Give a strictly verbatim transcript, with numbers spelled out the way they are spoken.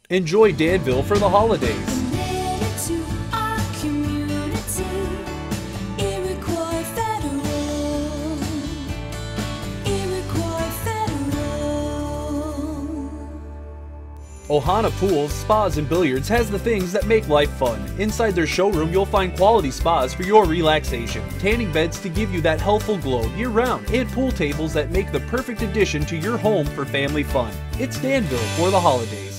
Enjoy Danville for the holidays. Ohana Pools, Spas, and Billiards has the things that make life fun. Inside their showroom, you'll find quality spas for your relaxation, tanning beds to give you that healthful glow year-round, and pool tables that make the perfect addition to your home for family fun. It's Danville for the holidays.